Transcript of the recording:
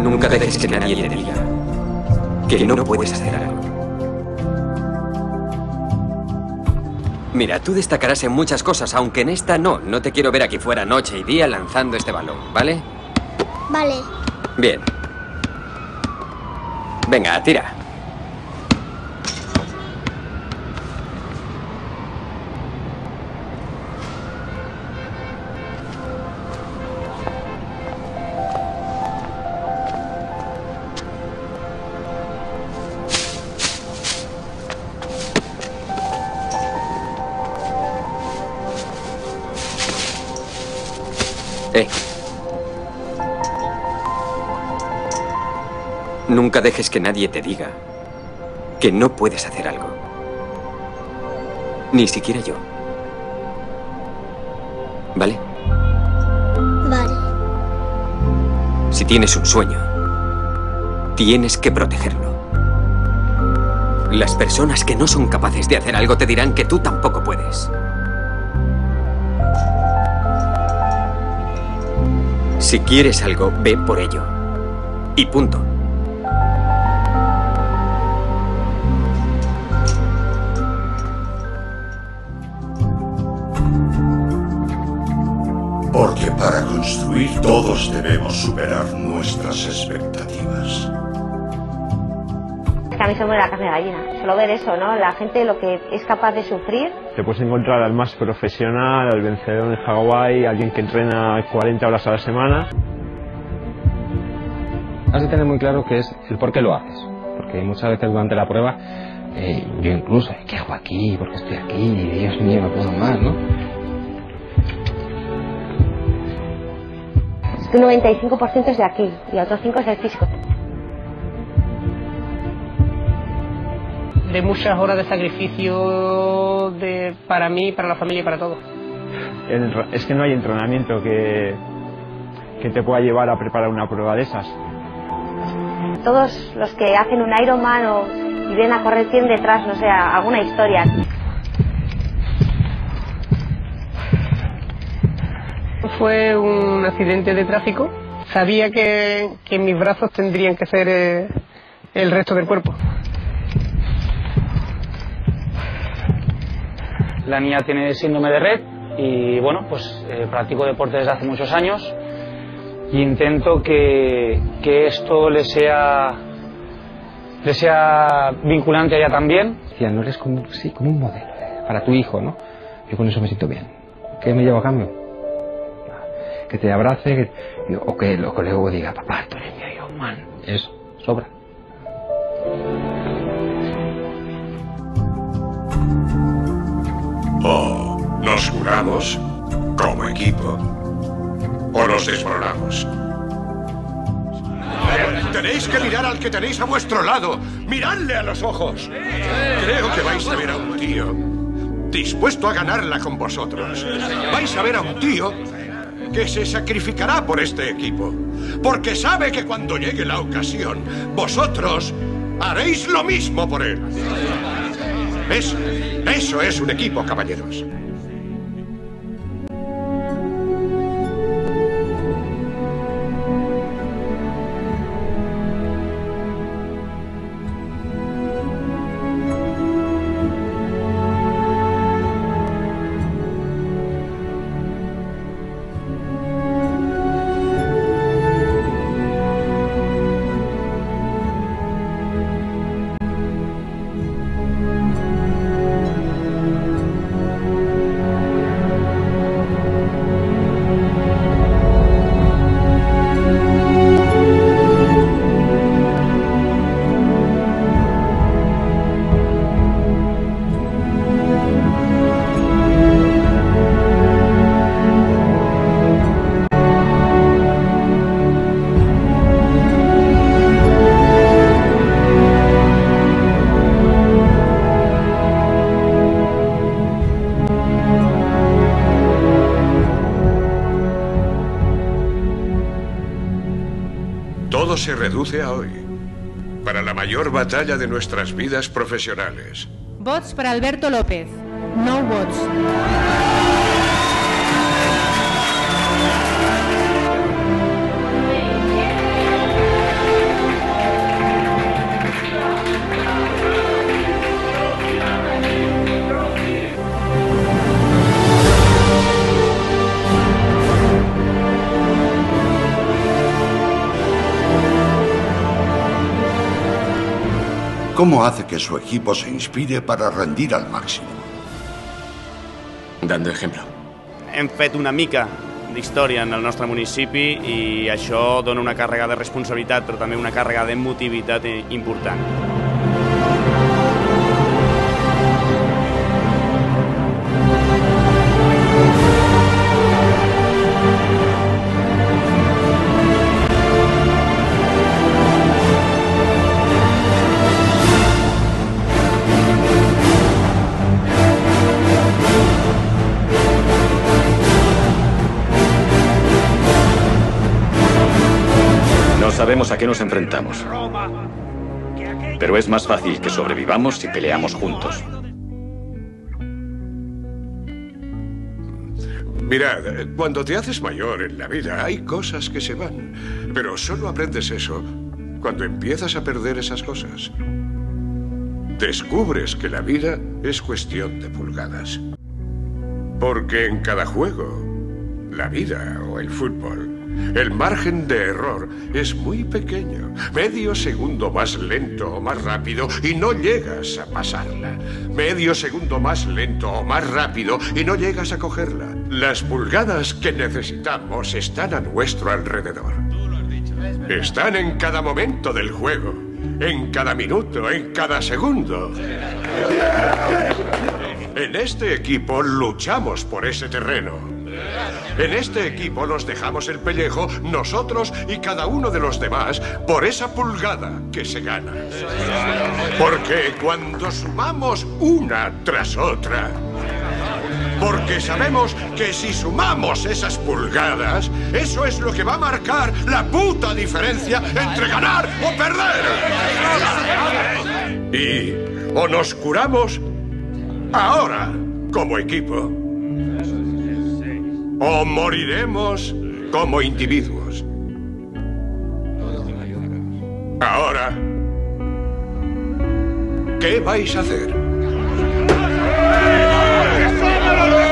Nunca dejes que nadie te diga que no puedes hacer algo. Mira, tú destacarás en muchas cosas, aunque en esta no. No te quiero ver aquí fuera noche y día lanzando este balón, ¿vale? Vale. Bien. Venga, tira. Nunca dejes que nadie te diga que no puedes hacer algo. Ni siquiera yo. ¿Vale? Vale. Si tienes un sueño, tienes que protegerlo. Las personas que no son capaces de hacer algo te dirán que tú tampoco puedes. Si quieres algo, ve por ello. Y punto. Porque para construir todos debemos superar nuestras expectativas. Es que a mí se me muere la carne de gallina. Solo ver eso, ¿no? La gente lo que es capaz de sufrir. Te puedes encontrar al más profesional, al vencedor en Hawái, alguien que entrena 40 horas a la semana. Has de tener muy claro que es el por qué lo haces. Porque muchas veces durante la prueba, yo incluso, ¿qué hago aquí? ¿Por qué estoy aquí? Dios mío, no puedo más, ¿no? Es que un 95% es de aquí y el otro 5% es del físico. De muchas horas de sacrificio para mí, para la familia y para todo. Es que no hay entrenamiento que te pueda llevar a preparar una prueba de esas. Todos los que hacen un Ironman y vienen a correr tienen detrás, no sé, alguna historia. Fue un accidente de tráfico. Sabía que mis brazos tendrían que ser el resto del cuerpo. La niña tiene síndrome de Rett y bueno, pues practico deporte desde hace muchos años y intento que esto le sea vinculante a ella también. Decía, no eres como un modelo para tu hijo, ¿no? Yo con eso me siento bien. ¿Qué me llevo a cambio? Que te abrace o que luego diga, papá, tú eres mi Ironman. Eso, sobra. O nos curamos como equipo o nos desmoronamos. Tenéis que mirar al que tenéis a vuestro lado. Miradle a los ojos. Creo que vais a ver a un tío dispuesto a ganarla con vosotros. Vais a ver a un tío que se sacrificará por este equipo, porque sabe que cuando llegue la ocasión, vosotros haréis lo mismo por él. Eso es un equipo, caballeros. Todo se reduce a hoy, para la mayor batalla de nuestras vidas profesionales. Vots para Alberto López. No vots. cómo hace que su equipo se inspire para rendir al máximo. Dando ejemplo. Hem fet una mica d'història en el nostre municipi i això dona una càrrega de responsabilitat, però també una càrrega d'emotivitat important. No sabemos a qué nos enfrentamos, pero es más fácil que sobrevivamos si peleamos juntos. Mirad, cuando te haces mayor en la vida hay cosas que se van, pero solo aprendes eso cuando empiezas a perder esas cosas. Descubres que la vida es cuestión de pulgadas. Porque en cada juego, la vida o el fútbol, el margen de error es muy pequeño. Medio segundo más lento o más rápido y no llegas a pasarla. Medio segundo más lento o más rápido y no llegas a cogerla. Las pulgadas que necesitamos están a nuestro alrededor. Están en cada momento del juego, en cada minuto, en cada segundo. En este equipo luchamos por ese terreno. En este equipo nos dejamos el pellejo, nosotros y cada uno de los demás, por esa pulgada que se gana. Porque cuando sumamos una tras otra, porque sabemos que si sumamos esas pulgadas, eso es lo que va a marcar la puta diferencia entre ganar o perder. Y o nos curamos ahora como equipo, o moriremos como individuos. Ahora, ¿qué vais a hacer?